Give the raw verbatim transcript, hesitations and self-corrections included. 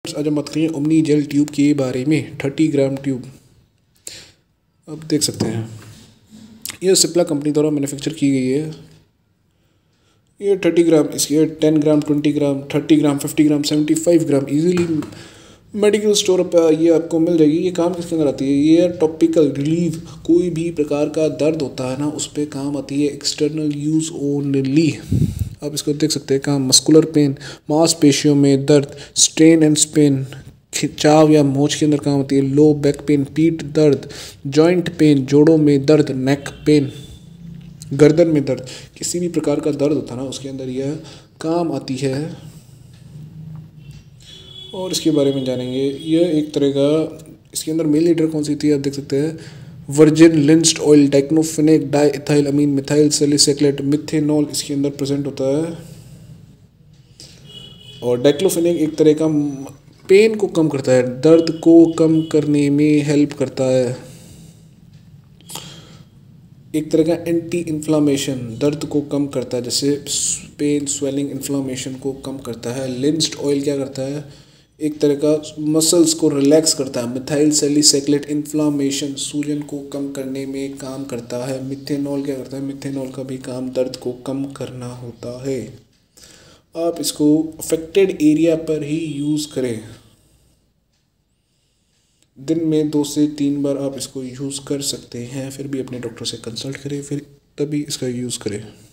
आज हम बात करेंगे ओमनी जेल ट्यूब के बारे में। थर्टी ग्राम ट्यूब अब देख सकते हैं, ये सिप्ला कंपनी द्वारा मैन्युफैक्चर की गई है। ये थर्टी ग्राम, इसकी ten gram, twenty gram, thirty gram, fifty gram, seventy five gram easily medical store पर ये आपको मिल जाएगी। ये काम किसके अंदर आती है? ये टॉपिकल रिलीव, कोई भी प्रकार का दर्द होता है ना, उस पर काम आती है। External use only. आप इसको देख सकते हैं काम, मस्कुलर पेन, मांसपेशियों में दर्द, स्ट्रेन एंड स्पेन, खिंचाव या मोच के अंदर काम आती है। लो बैक पेन, पीठ दर्द, जॉइंट पेन, जोड़ों में दर्द, नेक पेन, गर्दन में दर्द, किसी भी प्रकार का दर्द होता है ना, उसके अंदर यह काम आती है। और इसके बारे में जानेंगे। यह एक तरह का, इसके अंदर मेन लीडर कौन सी थी आप देख सकते हैं, virgin linseed oil, diclofenac, diethylamine, methyl salicylate, methanol इसके अंदर प्रेजेंट होता है। और डाइक्लोफेनेक एक तरह का पेन को कम करता है, दर्द को कम करने में हेल्प करता है। एक तरह का एंटी इन्फ्लामेशन, दर्द को कम करता है, जैसे पेन, स्वेलिंग, इन्फ्लामेशन को कम करता है। लिंस्ड ऑयल क्या करता है? एक तरह का मसल्स को रिलैक्स करता है। मिथाइल सैलिसाइलेट इन्फ्लामेशन, सूजन को कम करने में काम करता है। मिथेनॉल क्या करता है? मिथेनॉल का भी काम दर्द को कम करना होता है। आप इसको अफेक्टेड एरिया पर ही यूज़ करें। दिन में दो से तीन बार आप इसको यूज़ कर सकते हैं, फिर भी अपने डॉक्टर से कंसल्ट करें, फिर तभी इसका यूज़ करें।